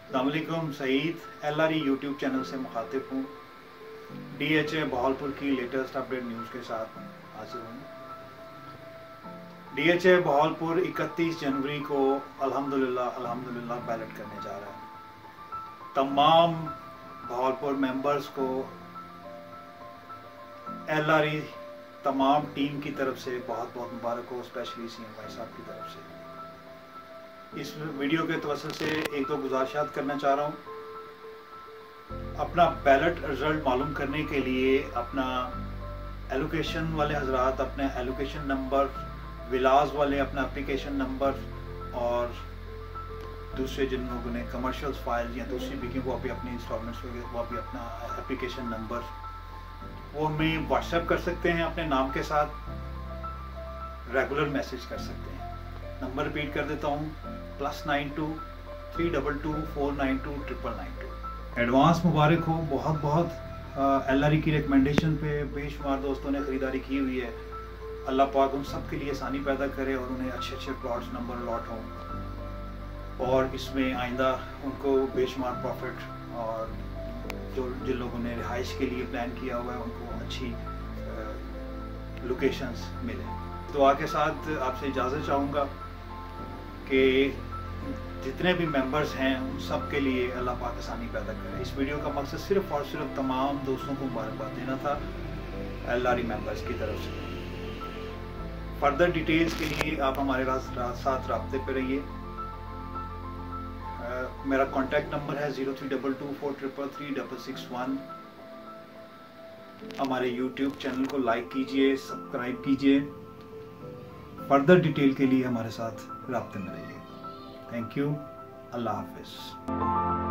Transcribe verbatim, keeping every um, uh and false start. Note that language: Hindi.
अस्सलामुअलैकुम, Saeed L R E YouTube channel से मुखातिब हूँ। डी एच ए बहावलपुर की लेटेस्ट अपडेट न्यूज़ के साथ हाजिर हूँ। डी एच ए बहावलपुर इकतीस जनवरी को अल्हम्दुलिल्लाह अल्हम्दुलिल्लाह बैलेट करने जा रहा है। तमाम बहावलपुर मेंबर्स को एल आर ई तमाम टीम की तरफ से बहुत बहुत मुबारक हो, स्पेशली सी एम भाई साहब की तरफ से। इस वीडियो के तवज्जुह से एक दो गुजारिशात करना चाह रहा हूँ। अपना बैलेट रिजल्ट मालूम करने के लिए अपना एलोकेशन वाले हजरात अपने एलोकेशन नंबर, विलास वाले अपना एप्लीकेशन नंबर, और दूसरे जिन लोगों ने कमर्शियल फाइल या दूसरी भी की वो अभी अपनी इंस्टॉलमेंट्स वगैरह वो अभी अपना एप्लीकेशन नंबर वो हमें व्हाट्सएप कर सकते हैं अपने नाम के साथ, रेगुलर मैसेज कर सकते हैं। नंबर रिपीट कर देता हूँ, plus nine two three double two four nine two triple nine two. Advance मुबारक हो, बहुत बहुत एल आर ई की रिकमेंडेशन पे बेशुमार दोस्तों ने ख़रीदारी की हुई है। अल्लाह पाक उन सब के लिए आसानी पैदा करे और उन्हें अच्छे अच्छे प्लॉट्स नंबर अलॉट हों, और इसमें आइंदा उनको बेशुमार प्रॉफिट, और जो जिन लोगों ने रिहाइश के लिए प्लान किया हुआ है उनको अच्छी लोकेशंस मिले। तो आगे साथ आपसे इजाज़त चाहूँगा कि जितने भी मेंबर्स हैं उन सब के लिए अल्लाह पाक आसानी पैदा करे। इस वीडियो का मकसद सिर्फ और सिर्फ तमाम दोस्तों को मुबारकबाद देना था एल आर ई मेंबर्स की तरफ से। फर्दर डिटेल्स के लिए आप हमारे साथ राब्ते पे रहिए। मेरा कॉन्टैक्ट नंबर है zero three double two four triple three double six one. हमारे यूट्यूब चैनल को लाइक कीजिए, सब्सक्राइब कीजिए। फर्दर डिटेल के लिए हमारे साथ राब्ते में रहिए। Thank you. अल्लाह हाफिज़।